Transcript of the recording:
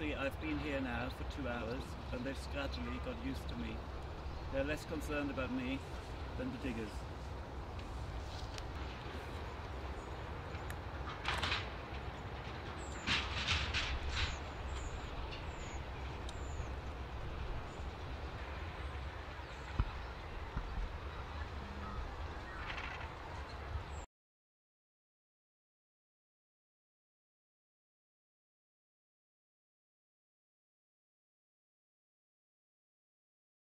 Obviously I've been here now for 2 hours and they've gradually got used to me. They're less concerned about me than the diggers.